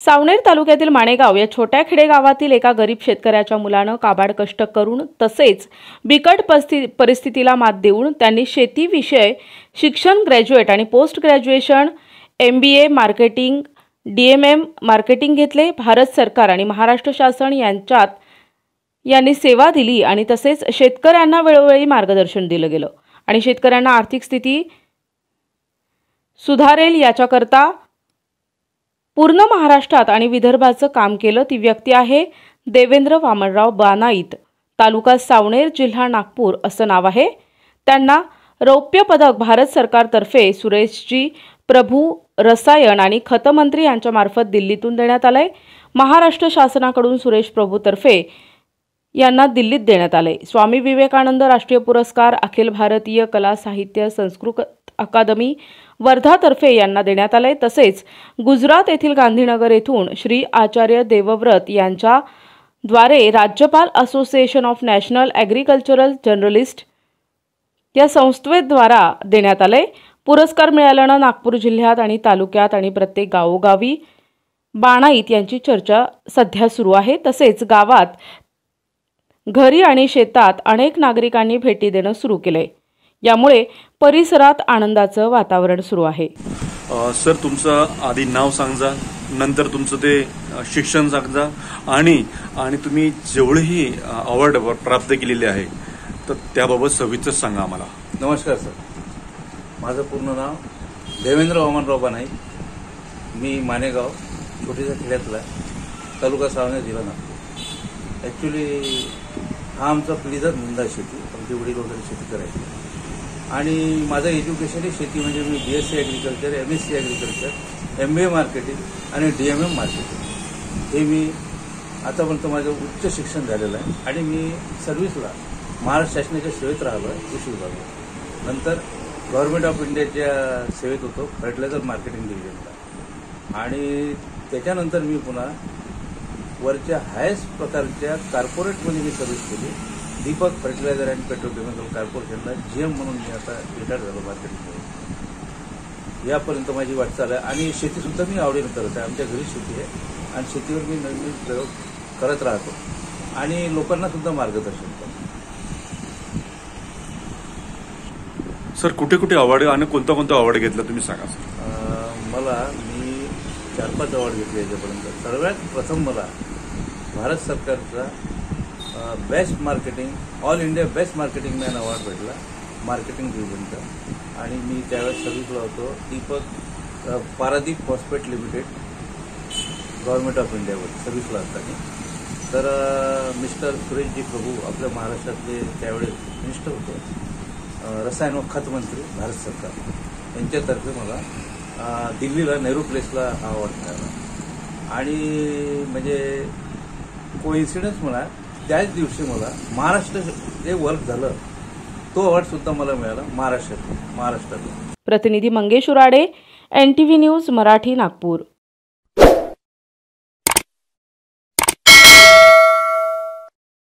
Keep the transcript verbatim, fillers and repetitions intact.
सावनेर तालुक्यातील माणेगाव या छोट्या खेडेगावातील एका गरीब शेतकऱ्याच्या मुलानं काबाड कष्ट करून तसेच बिकट परिस्थितीला मात देऊन त्यांनी शेतीविषय शिक्षण ग्रॅज्युएट आणि post graduation M B A marketing D M M marketing घेतले। भारत सरकार आणि महाराष्ट्र शासन यांच्यात यांनी सेवा दिली आणि तसेच शेतकऱ्यांना वेळोवेळी मार्गदर्शन दिलं गेलं आणि शेतकऱ्यांना आर्थिक स्थिती सुधारेल याच्याकरता पूर्ण महाराष्ट्रात आणि विदर्भाचं काम केलं। ती व्यक्ती आहे देवेंद्र वामनराव बानाईत, तालुका सावनेर, जिल्हा नागपूर असं नाव आहे। त्यांना रौप्य पदक भारत सरकारतर्फे सुरेशजी प्रभू रसायन आणि खत मंत्री यांच्या मार्फत दिल्लीतून देण्यात आले। महाराष्ट्र शासनाकडून सुरेश प्रभू तर्फे यांना दिल्लीत देण्यात आले। स्वामी विवेकानंद राष्ट्रीय पुरस्कार अखिल भारतीय कला साहित्य संस्कृत अकादमी वर्धातर्फे यांना देण्यात आले। तसेच गुजरात येथील गांधीनगर येथून श्री आचार्य देवव्रत यांच्या द्वारे राज्यपाल association of national agricultural journalist या संस्थेद्वारा देण्यात आले। पुरस्कार मिळाल्यानं नागपूर जिल्ह्यात आणि तालुक्यात आणि प्रत्येक गावोगावी बाणाईत यांची चर्चा सध्या सुरू आहे। तसेच गावात घरी आणि शेतात अनेक नागरिकांनी भेटी देणं सुरू केले। यामुळे परिसरात आनंदाचं वातावरण सुरू आहे। सर, तुमचं आधी नाव सांगा, नंतर तुमचं ते शिक्षण सांगा आणि आणि तुम्ही जेवढेही अवॉर्ड प्राप्त केलेले आहे तर त्याबाबत सविस्तर सांगा आम्हाला। नमस्कार सर, माझं पूर्ण नाव देवेंद्र वामनराव बानाईत, मी माणेगाव छोटीच्या खेड्यातला, तालुका सावनेर, जिल्हा नागपूर। ॲक्च्युली हा आमचा पिढीचा धंदा शेती, आमचे वडील वगैरे शेती करायचे आणि माझं एज्युकेशन ही शेती म्हणजे मी B S C agriculture, M S C agriculture, M B A marketing आणि डी एम एम मार्केटिंग हे मी आतापर्यंत माझं उच्च शिक्षण झालेलं आहे आणि मी सर्व्हिसला महाराष्ट्र शासनाच्या सेवेत राहिलो आहे कृषी विभागात। नंतर गव्हर्नमेंट ऑफ इंडियाच्या सेवेत होतो फर्टिलायझर मार्केटिंग डिव्हिजनला आणि त्याच्यानंतर मी पुन्हा वरच्या हायस्ट प्रकारच्या कॉर्पोरेटमध्ये मी सर्व्हिस केली, दीपक फर्टिलायझर अँड पेट्रोकेमिकल कॉर्पोरेशनला जी एम म्हणून मी आता रिटायर झालो मार्केटिंगमध्ये। यापर्यंत माझी वाटचाल आहे आणि शेतीसुद्धा मी आवडीनं करत आहे। आमच्या घरी शेती आहे आणि शेतीवर मी नवीन प्रयोग करत राहतो आणि लोकांना सुद्धा मार्गदर्शन करतो। सर, कुठे कुठे अवॉर्ड आणि कोणता कोणता अवॉर्ड घेतला तुम्ही सांगा सर। मला मी चार पाच अवॉर्ड घेतले याच्यापर्यंत। सर्वात प्रथम मला भारत सरकारचा best marketing all India best marketing man award भेटला मार्केटिंग डिव्हिजनचा आणि मी त्यावेळेस सर्व्हिसला होतो Deepak Paradeep phosphate limited government of इंडियावर सर्व्हिसला असताना। तर मिस्टर सुरेशजी प्रभू आपल्या महाराष्ट्रातले त्यावेळेस मिनिस्टर होते, रसायन व खत मंत्री भारत सरकार, यांच्यातर्फे मला दिल्लीला नेहरू प्लेसला हा अवॉर्ड मिळाला आणि म्हणजे कोइन्सिडन्स म्हणा त्याच दिवशी मला महाराष्ट्र जे वर्क झालं तो अवॉर्ड सुद्धा मला मिळाला महाराष्ट्रात महाराष्ट्रात प्रतिनिधी Mangesh Urade, N T V news Marathi, Nagpur.